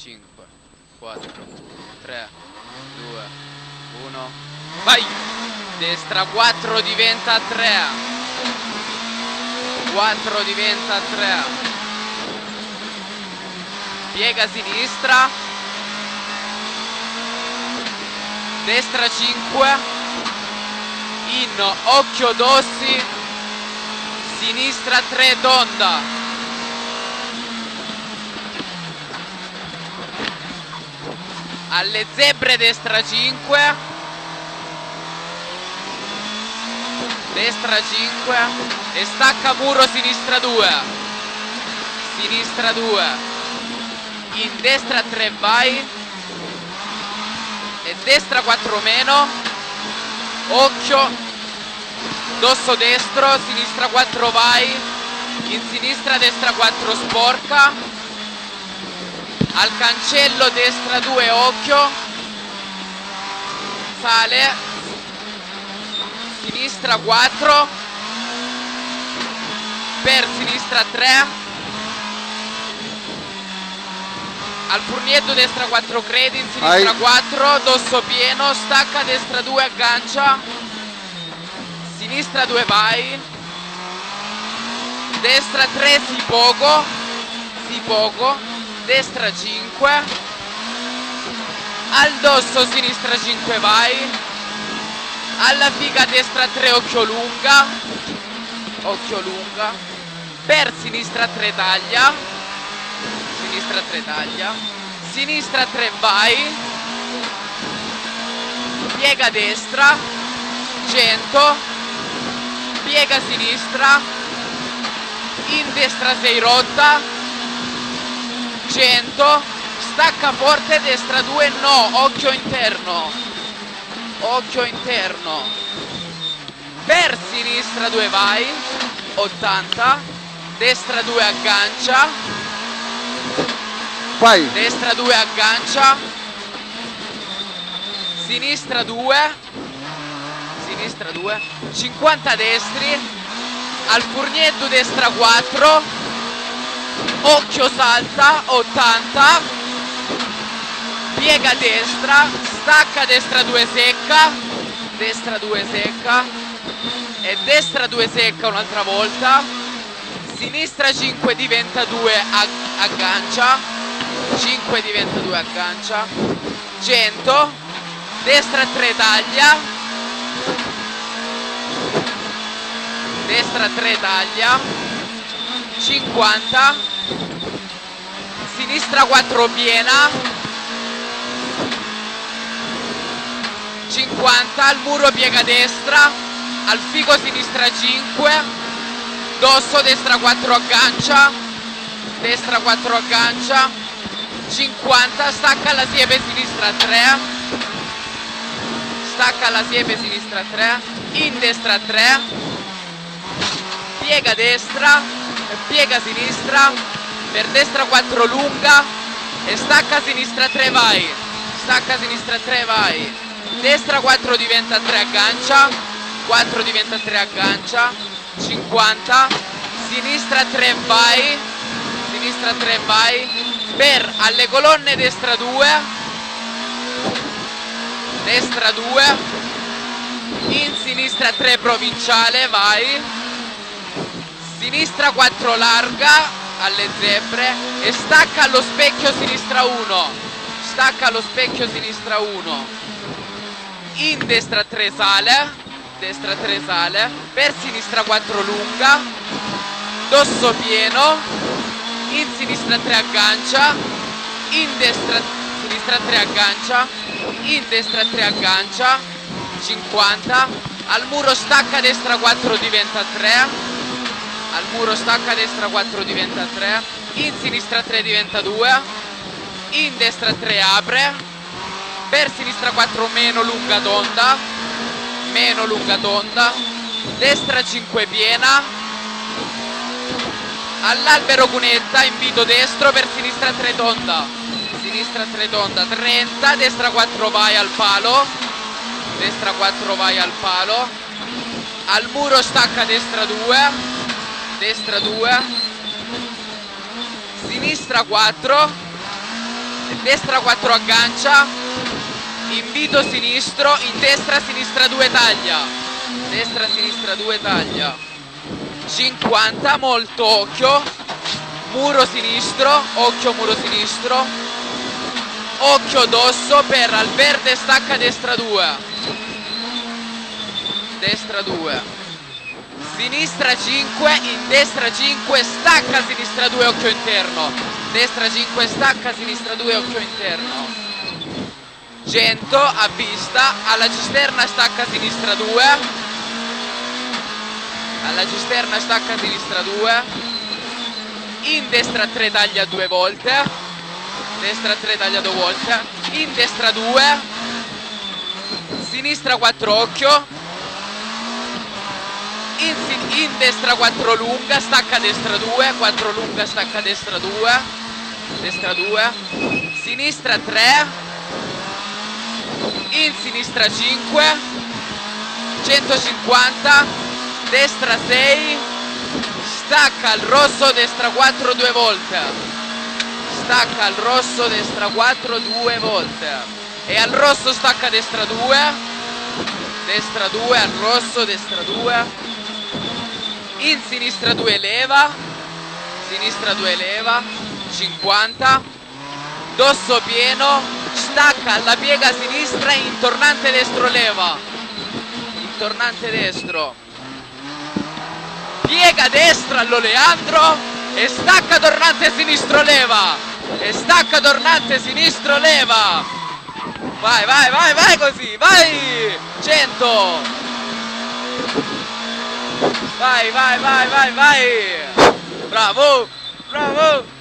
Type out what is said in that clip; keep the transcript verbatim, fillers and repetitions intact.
cinque, quattro, tre, due, uno, vai! Destra quattro diventa tre, quattro diventa tre, piega sinistra, destra cinque, in occhio d'ossi, sinistra tre tonda. Alle zebre destra cinque, destra cinque e stacca muro sinistra due, sinistra due, in destra tre vai e destra quattro meno, occhio, dosso destro, sinistra quattro vai, in sinistra destra quattro sporca, al cancello destra due occhio, sale, sinistra quattro, per sinistra tre, al furnietto destra quattro credi, in sinistra quattro, dosso pieno, stacca destra due, aggancia, sinistra due vai, destra tre si poco, si poco, destra cinque, al dosso sinistra cinque vai, alla figa destra tre occhio lunga, occhio lunga, per sinistra tre taglia, sinistra tre taglia, sinistra tre vai, piega destra, cento, piega sinistra, in destra sei rotta, cento, stacca forte, destra due no, occhio interno, occhio interno, per sinistra due vai, ottanta, destra due aggancia, vai, destra due aggancia, sinistra due, sinistra due, cinquanta destri, al furnietto destra quattro, occhio salta, ottanta, piega destra, stacca destra due secca, destra due secca e destra due secca un'altra volta, sinistra cinque diventa due, aggancia, cinque diventa due, aggancia, cento, destra tre taglia, destra tre taglia, cinquanta, sinistra quattro piena, cinquanta, al muro piega destra, al figo sinistra cinque, dosso destra quattro aggancia, destra quattro aggancia, cinquanta, stacca alla siepe sinistra tre, stacca alla siepe sinistra tre, in destra tre, piega destra, piega sinistra, per destra quattro lunga e stacca sinistra tre vai, stacca sinistra tre vai, destra quattro diventa tre aggancia, quattro diventa tre aggancia, cinquanta, sinistra tre vai, sinistra tre vai, per alle colonne destra due, destra due, in sinistra tre provinciale vai, sinistra quattro larga alle zebre e stacca allo specchio sinistra uno, stacca allo specchio sinistra uno, in destra tre sale, destra tre sale, per sinistra quattro lunga, dosso pieno, in sinistra tre aggancia, in destra sinistra tre aggancia, in destra tre aggancia, cinquanta, al muro stacca destra quattro diventa tre, al muro stacca destra quattro diventa tre, in sinistra tre diventa due, in destra tre apre, per sinistra quattro meno lunga tonda, meno lunga tonda, destra cinque piena, all'albero cunetta, invito destro, per sinistra tre tonda, sinistra tre tonda, trenta, destra quattro vai al palo, destra quattro vai al palo, al muro stacca destra due, destra due, sinistra quattro, destra quattro aggancia, invito sinistro, in destra sinistra due taglia, destra sinistra due taglia, cinquanta, molto occhio, muro sinistro, occhio muro sinistro, occhio dosso per al verde stacca destra due, destra due, sinistra cinque, in destra cinque, stacca sinistra due, occhio interno, destra cinque, stacca sinistra due, occhio interno, cento a vista, alla cisterna stacca sinistra due, alla cisterna stacca sinistra due, in destra tre taglia due volte, destra tre taglia due volte, in destra due, sinistra quattro occhio, in, in destra quattro lunga, stacca destra due, quattro lunga, stacca destra due, destra due, sinistra tre, in sinistra cinque, centocinquanta, destra sei, stacca al rosso, destra quattro due volte, stacca al rosso, destra quattro due volte, e al rosso stacca destra due, destra due, al rosso, destra due, in sinistra due leva, sinistra due leva, cinquanta, dosso pieno, stacca alla piega sinistra, in tornante destro leva, in tornante destro, piega destra allo Leandro e stacca tornante sinistro leva, e stacca tornante sinistro leva, vai vai vai vai così, vai, cento, vai vai vai vai vai, bravo bravo.